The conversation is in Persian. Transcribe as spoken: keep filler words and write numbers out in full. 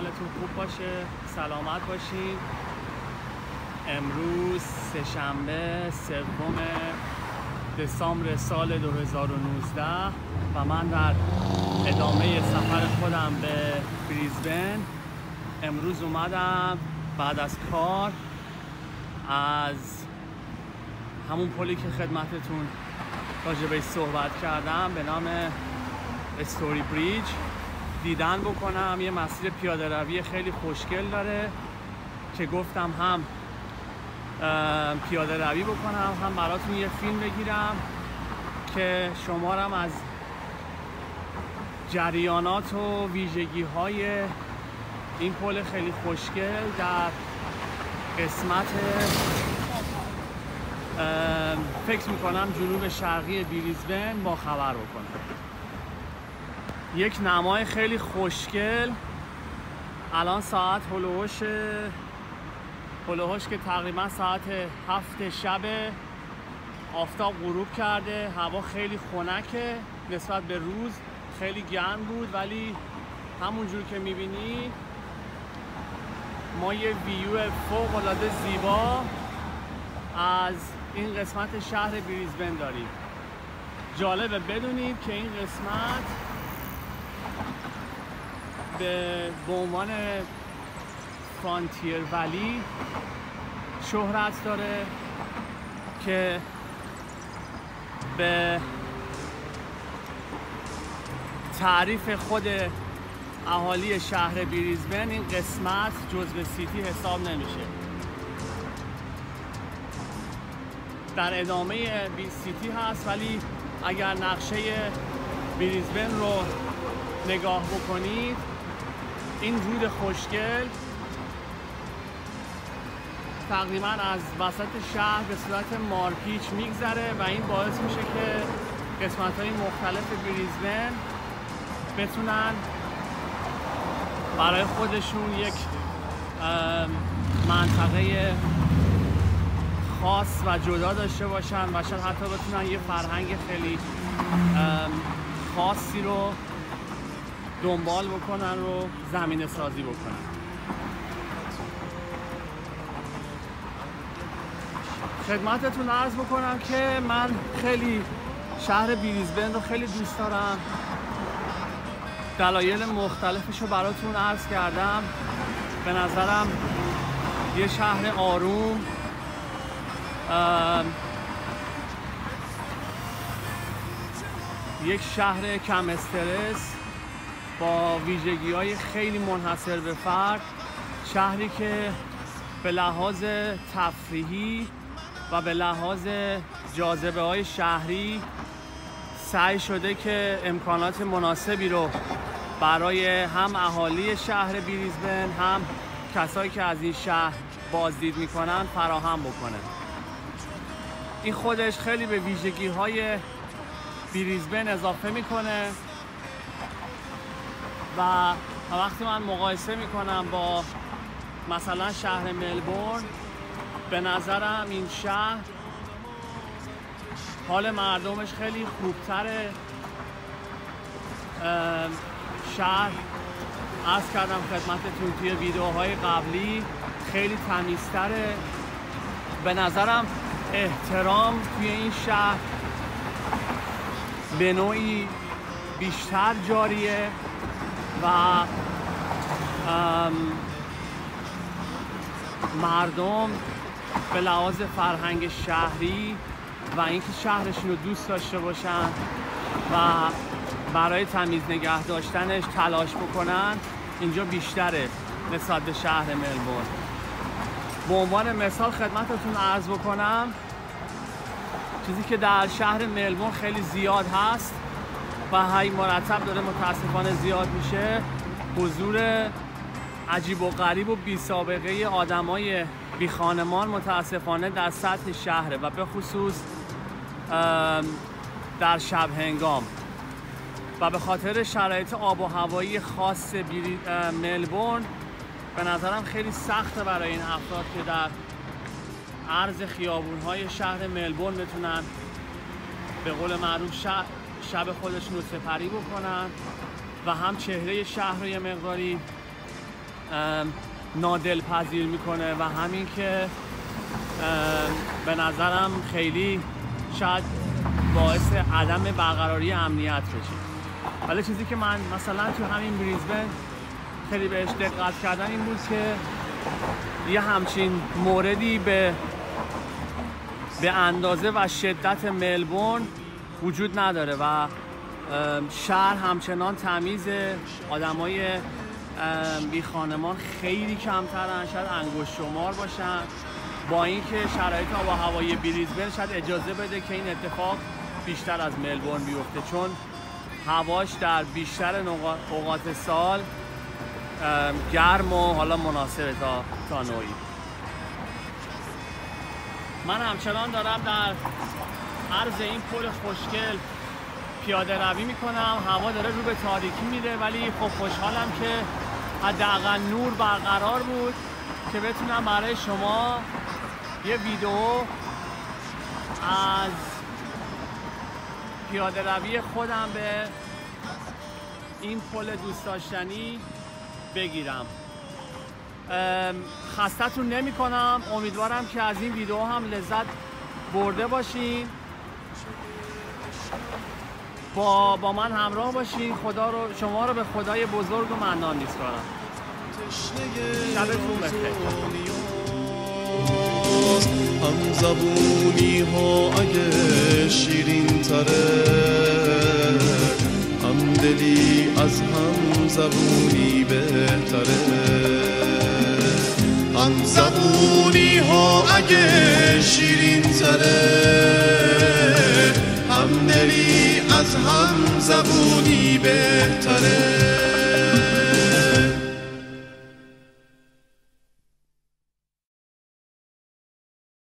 حالتون خوب باشه، سلامت باشین. امروز سه‌شنبه سوم دسامبر سال دو هزار و نوزده و من در ادامه سفر خودم به بریزبن امروز اومدم بعد از کار از همون پلی که خدمتتون راجع بهش صحبت کردم به نام استوری بریج دیدن بکنم. یه مسیر پیاده روی خیلی خوشگل داره که گفتم هم پیاده روی بکنم هم براتون یه فیلم بگیرم که شما رو از جریانات و ویژگی های این پل خیلی خوشگل در قسمت فکر میکنم جنوب شرقی بریزبن با خبر بکنم. یک نمای خیلی خوشگل. الان ساعت هلوهوش هلوهوش که تقریبا ساعت هفت شب، آفتاب غروب کرده، هوا خیلی خنکه نسبت به روز، خیلی گرم بود ولی همونجور که میبینی ما یه ویو فوق العاده زیبا از این قسمت شهر بریزبن داریم. جالبه بدونید که این قسمت به عنوان فرانتیر ولی شهرت داره که به تعریف خود اهالی شهر بریزبن این قسمت جزو سیتی حساب نمیشه. در ادامه بی سیتی هست ولی اگر نقشه بریزبن رو نگاه بکنید این رود خوشگل تقریبا از وسط شهر به صورت مارپیچ میگذره و این باعث میشه که قسمت‌های مختلف بریزبن بتونن برای خودشون یک منطقه خاص و جدا داشته باشن و شاید حتی بتونن یه فرهنگ خیلی خاصی رو دنبال بکنن و زمینه سازی بکنن. خدمتتون عرض بکنم که من خیلی شهر بریزبن رو خیلی دوست دارم. دلایل مختلفش رو براتون عرض کردم. به نظرم یه شهر آروم، یک شهر کم استرس با ویژگی‌های خیلی منحصر به فرد، شهری که به لحاظ تفریحی و به لحاظ جاذبه‌های شهری سعی شده که امکانات مناسبی رو برای هم اهالی شهر بریزبن هم کسایی که از این شهر بازدید میکنن فراهم بکنه. این خودش خیلی به ویژگی‌های بریزبن اضافه میکنه و وقتی من مقایسه میکنم با مثلا شهر ملبورن، به نظرم این شهر حال مردمش خیلی خوبتره. شهر عرض کردم خدمتتون توی ویدیوهای قبلی خیلی تمیزتره. به نظرم احترام توی این شهر به نوعی بیشتر جاریه و مردم به لحاظ فرهنگ شهری و اینکه شهرشون رو دوست داشته باشن و برای تمیز نگه داشتنش تلاش بکنن اینجا بیشتره نسبت به شهر ملبورن. به عنوان مثال خدمتتون عرض بکنم چیزی که در شهر ملبورن خیلی زیاد هست و هی مرتب داره متاسفانه زیاد میشه، حضور عجیب و غریب و بی سابقه آدمای بی خانمان متاسفانه در سطح شهره و به خصوص در شب هنگام و به خاطر شرایط آب و هوایی خاص ملبورن به نظرم خیلی سخته برای این افراد که در عرض خیابون‌های شهر ملبورن بتونن به قول معروف شب, شب خودشون رو سپری بکنن و هم چهره شهر رو یه مقداری نادلپذیر میکنه و همین که به نظرم خیلی شاید باعث عدم برقراری امنیت بشه. ولی چیزی که من مثلا تو همین بریزبن خیلی بهش دقت کردم این بود که یه همچین موردی به به اندازه و شدت ملبورن وجود نداره و شهر همچنان تمیزه، آدمای بی خانمان خیلی کمترن، شاید انگشت شمار باشن، با اینکه شرایط آب و هوایی بریزبن شاید اجازه بده که این اتفاق بیشتر از ملبورن بیفته، چون هواش در بیشتر اوقات سال گرم و حالا مناسبه تا تا نوعی. من همچنان دارم در عرض این پل خوشگل پیاده روی میکنم. هوا داره رو به تاریکی میره ولی خب خوشحالم که حداقل نور برقرار بود که بتونم برای شما یه ویدیو از پیاده روی خودم به این پل دوست داشتنی بگیرم. خستتون نمی کنم، امیدوارم که از این ویدیو هم لذت برده باشین. با با من همراه باشین. خدا رو شما رو به خدای بزرگ و منان میسپارم. شبتون بخیر. هم زبونی ها اگه شیرین تره، هم دلی از هم زبونی بهتره. هم زبونی ها اگه شیرین تره، هم دلی از هم زبونی بهتره.